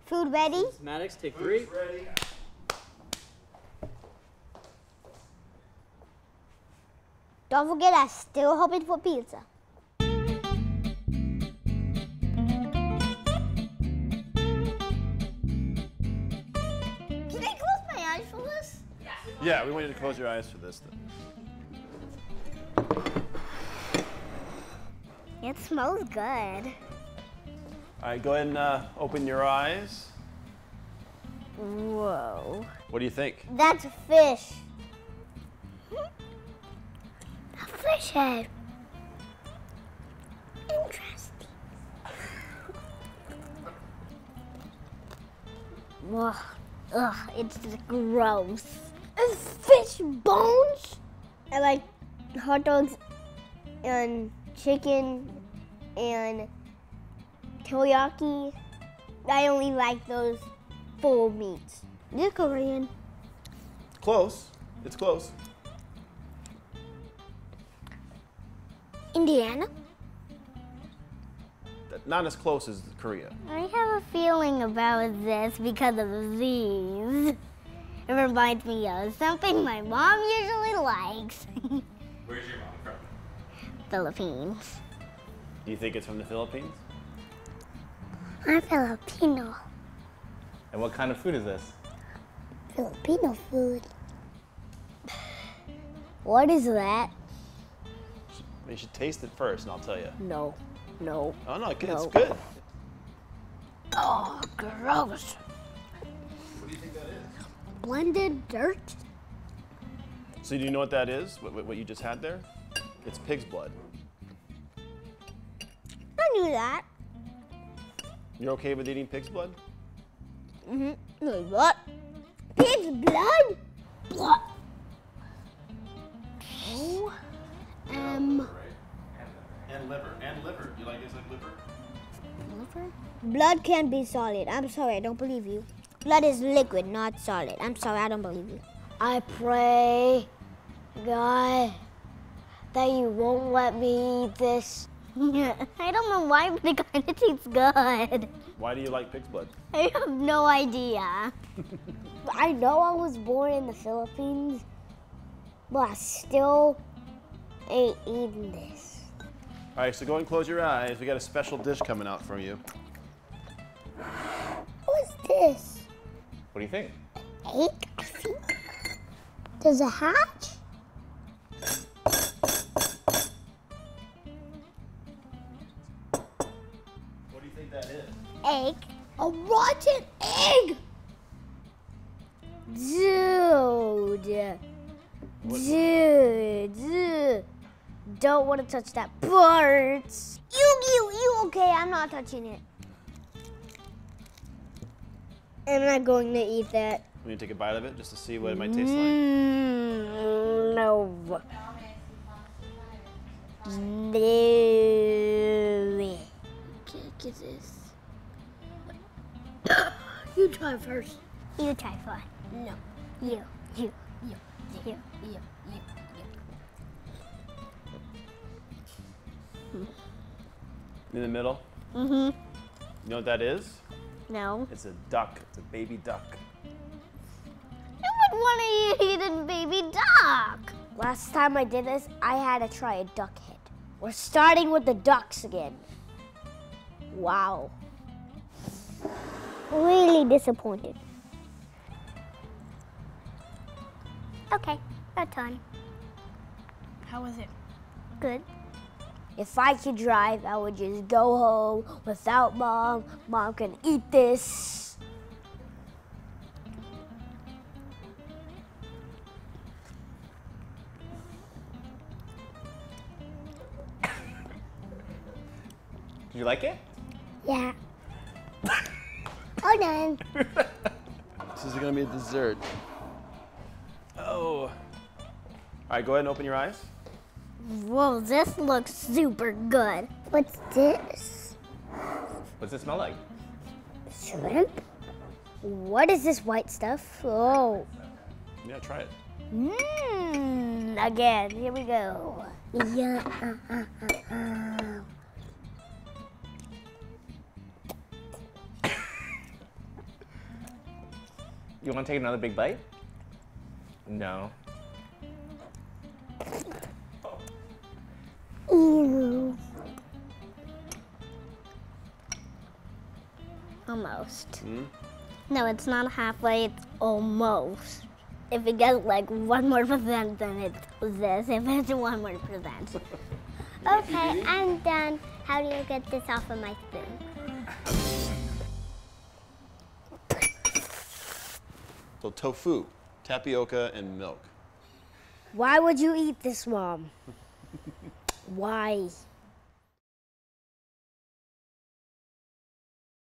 Food ready? Maddox, take 3. Ready. Don't forget, I'm still hoping for pizza. Can I close my eyes for this? Yeah, we want you to close your eyes for this. It smells good. All right, go ahead and open your eyes. Whoa. What do you think? That's a fish. A fish head. Interesting. Whoa. Ugh, it's just gross. It's fish bones? I like hot dogs and chicken and teriyaki. I only like those full meats. They're Korean. Close. It's close. Indiana? Not as close as Korea. I have a feeling about this because of these. It reminds me of something my mom usually likes. Where's your mom from? Philippines. Do you think it's from the Philippines? I'm Filipino. And what kind of food is this? Filipino food. What is that? You should taste it first, and I'll tell you. No. No. Oh no, it's No. good. Oh, gross. What do you think that is? Blended dirt? So do you know what that is? What you just had there? It's pig's blood. I knew that. You're okay with eating pig's blood? Mm-hmm. What? Pig's blood? Blood. Oh. And liver. And liver. You like liver? Liver? Blood can't be solid. I'm sorry, I don't believe you. Blood is liquid, not solid. I'm sorry, I don't believe you. I pray, God, that you won't let me eat this. I don't know why, but it kind of tastes good. Why do you like pig's blood? I have no idea. I know I was born in the Philippines, but I still ain't eating this. All right, so go and close your eyes. We got a special dish coming out for you. What's this? What do you think? Egg? I think. Does it hatch? What do you think that is? Egg. A rotten egg! Dude. Dude. Don't want to touch that part. You okay, I'm not touching it. I'm not going to eat that. We need to take a bite of it just to see what it might taste like. No. No. Can't get this. You try first. You try first. No. You. In the middle? Mm-hmm. You know what that is? No. It's a duck. It's a baby duck. I would want to eat a baby duck. Last time I did this, I had to try a duck head. We're starting with the ducks again. Wow. Really disappointed. Okay, that's done. How was it? Good. If I could drive, I would just go home without Mom. Mom can eat this. Did you like it? Yeah. All done. This is gonna be a dessert. Oh. All right, go ahead and open your eyes. Whoa, this looks super good. What's this? What's it smell like? Shrimp? What is this white stuff? Oh. Yeah, try it. Again, here we go. Yeah. You want to take another big bite? No. Ew. Almost. No, it's not halfway, it's almost. If it gets like 1 more percent, then it's this. If it's 1 more percent. Okay, I'm done. How do you get this off of my spoon? So tofu, tapioca, and milk. Why would you eat this, Mom? Why?